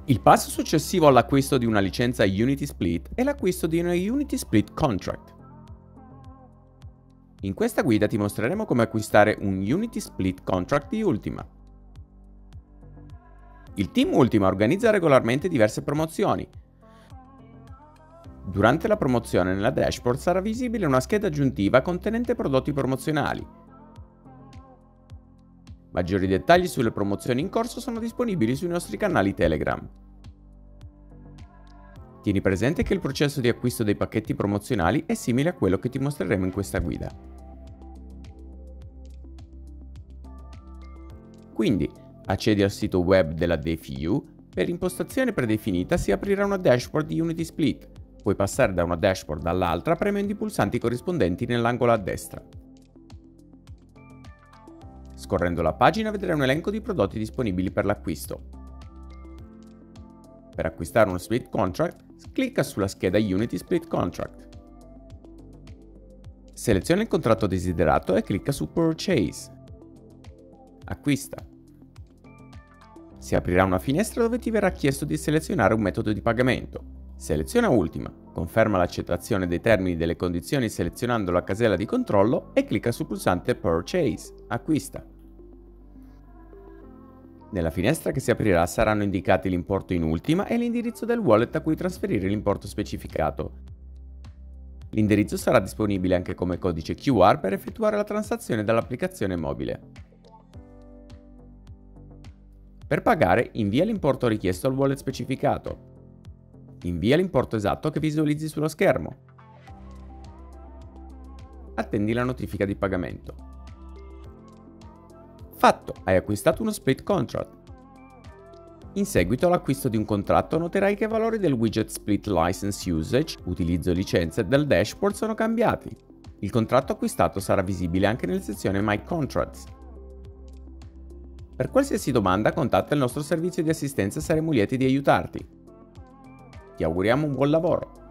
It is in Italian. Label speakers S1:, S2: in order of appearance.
S1: Il passo successivo all'acquisto di una licenza Unity Split è l'acquisto di una Unity Split Contract. In questa guida ti mostreremo come acquistare un Unity Split Contract di Ultima. Il team Ultima organizza regolarmente diverse promozioni. Durante la promozione nella dashboard sarà visibile una scheda aggiuntiva contenente prodotti promozionali. Maggiori dettagli sulle promozioni in corso sono disponibili sui nostri canali Telegram. Tieni presente che il processo di acquisto dei pacchetti promozionali è simile a quello che ti mostreremo in questa guida. Quindi, accedi al sito web della DFU, per impostazione predefinita si aprirà una dashboard di Unity Split. Puoi passare da una dashboard all'altra premendo i pulsanti corrispondenti nell'angolo a destra. Scorrendo la pagina vedrai un elenco di prodotti disponibili per l'acquisto. Per acquistare uno Split Contract, clicca sulla scheda Unity Split Contract. Seleziona il contratto desiderato e clicca su Purchase. Acquista. Si aprirà una finestra dove ti verrà chiesto di selezionare un metodo di pagamento. Seleziona Ultima, conferma l'accettazione dei termini e delle condizioni selezionando la casella di controllo e clicca sul pulsante Purchase. Acquista. Nella finestra che si aprirà saranno indicati l'importo in Ultima e l'indirizzo del wallet a cui trasferire l'importo specificato. L'indirizzo sarà disponibile anche come codice QR per effettuare la transazione dall'applicazione mobile. Per pagare, invia l'importo richiesto al wallet specificato. Invia l'importo esatto che visualizzi sullo schermo. Attendi la notifica di pagamento. Fatto, hai acquistato uno Split Contract. In seguito all'acquisto di un contratto noterai che i valori del widget Split License Usage, utilizzo licenze, del dashboard sono cambiati. Il contratto acquistato sarà visibile anche nella sezione My Contracts. Per qualsiasi domanda contatta il nostro servizio di assistenza e saremo lieti di aiutarti. Ti auguriamo un buon lavoro!